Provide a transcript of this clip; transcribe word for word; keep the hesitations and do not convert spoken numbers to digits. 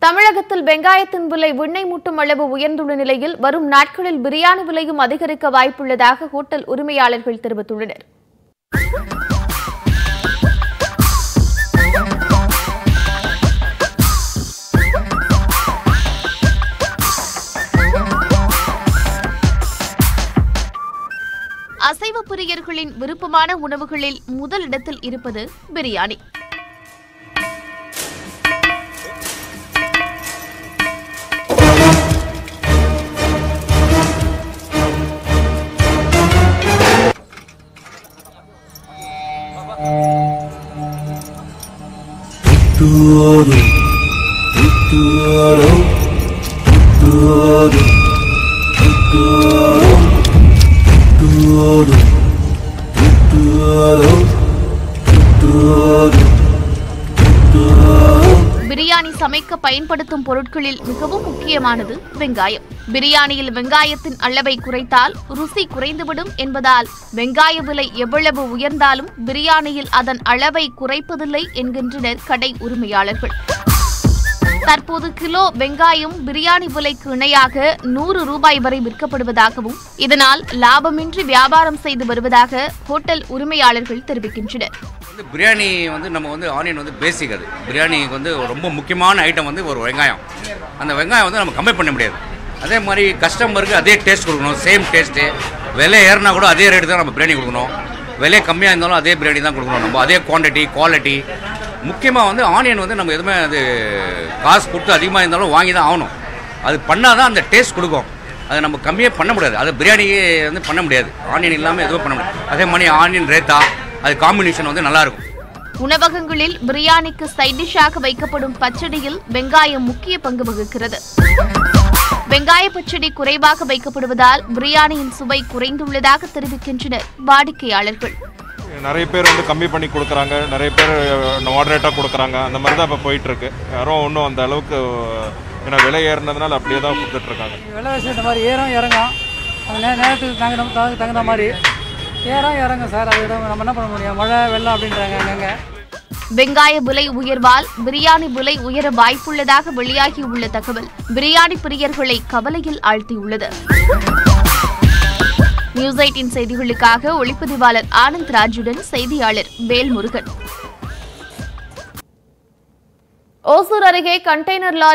தமிழகத்தில் வெங்காயத்தின் விலை விண்ணை முட்டும் அளவு உயர்ந்துள்ள நிலையில் வரும் நாட்களில் பிரியாணி விலையும் அதிகரிக்க வாய்ப்புள்ளதாக ஹோட்டல் உரிமையாளர்கள் தெரிவித்துள்ளனர். அசைவ பிரியர்களின் விருப்பமான உணவுகளில் முதலிடத்தில் இருப்பது பிரியாணி. பிரியாணி சமைக்க பயன்படுத்தும் பொருட்களில் மிகவும் முக்கியமானது வெங்காயம். பிரியாணியில் வெங்காயத்தின் அளவை குறைத்தால் ருசி குறைந்துவிடும் என்பதால் வெங்காய விலை எவ்வளவு உயர்ந்தாலும் பிரியாணியில் அதன் அளவை குறைப்பதில்லை என்கின்றனர் கடை உரிமையாளர்கள். தற்போது கிலோ வெங்காயம் பிரியாணி விலைக்கு இணையாக நூறு ரூபாய் வரை விற்கப்படுவதாகவும் இதனால் லாபமின்றி வியாபாரம் செய்து வருவதாக ஹோட்டல் உரிமையாளர்கள் தெரிவிக்கின்றனர். பிரியாணி வந்து நம்ம வந்து ஆனியன் வந்து பேசிக். அது பிரியாணிக்கு வந்து ரொம்ப முக்கியமான ஐட்டம் வந்து ஒரு வெங்காயம். அந்த வெங்காயம் வந்து நம்ம கம்மி பண்ண முடியாது. அதே மாதிரி கஸ்டமருக்கு அதே டேஸ்ட் கொடுக்கணும், சேம் டேஸ்ட்டு. விலை ஏறினா கூட அதே ரேட்டு தான் நம்ம பிரியாணி கொடுக்கணும். விலை கம்மியாக இருந்தாலும் அதே பிரியாணி தான் கொடுக்கணும். நம்ம அதே குவான்டிட்டி குவாலிட்டி. முக்கியமாக வந்து ஆனியன் வந்து நம்ம எதுவுமே அது காசு கொடுத்து அதிகமாக இருந்தாலும் வாங்கி தான் ஆகணும். அது பண்ணால் தான் அந்த டேஸ்ட் கொடுக்கும். அதை நம்ம கம்மியாக பண்ண முடியாது. அதை பிரியாணியே வந்து பண்ண முடியாது. ஆனியன் இல்லாமல் எதுவும் பண்ண முடியாது. அதே மாதிரி ஆனியன் ரேத்தா அது காம்பினேஷன் வந்து நல்லா இருக்கும். உணவகங்களில் பிரியாணிக்கு சைட் டிஷ்ஷாக வைக்கப்படும் பச்சடியில் வெங்காயம் முக்கிய பங்கு வகிக்கிறது. வெங்காய பச்சடி குறைவாக வைக்கப்படுவதால் பிரியாணியின் சுவை குறைந்துள்ளதாக தெரிவிக்கின்றனர் வாடிக்கையாளர்கள். நிறைய பேர் வந்து கம்மி பண்ணி கொடுக்குறாங்க, நிறைய பேர் மாடரேட்டாக கொடுக்குறாங்க. அந்த மாதிரி தான் இப்போ போயிட்டு இருக்கு. யாரும் ஒன்றும் அந்த அளவுக்கு ஏன்னா விலை ஏறினதுனால அப்படியே தான் கொடுத்துட்டு இருக்காங்க. விலைவாசி இந்த மாதிரி ஏறும் இறங்கும். அந்த நே நேரத்துக்கு தகுந்த தகுந்த மாதிரி ஏறும் இறங்கும் சார். அது நம்ம என்ன பண்ண முடியும்? மழை வெள்ளம் அப்படின்றாங்க அங்கங்க. வெங்காய விலை உயர்வால் பிரியாணி விலை உயர வாய்ப்புள்ளதாக வெளியாகியுள்ள தகவல் பிரியாணி பிரியர்களை கவலையில் ஆழ்த்தியுள்ளது. நியூஸ் எய்ட்டீன் செய்திகளுக்காக ஒளிப்பதிவாளர் ஆனந்த் ராஜுடன் செய்தியாளர் வேல்முருகன். ஓசூர் அருகே கண்டெய்னர் லாரி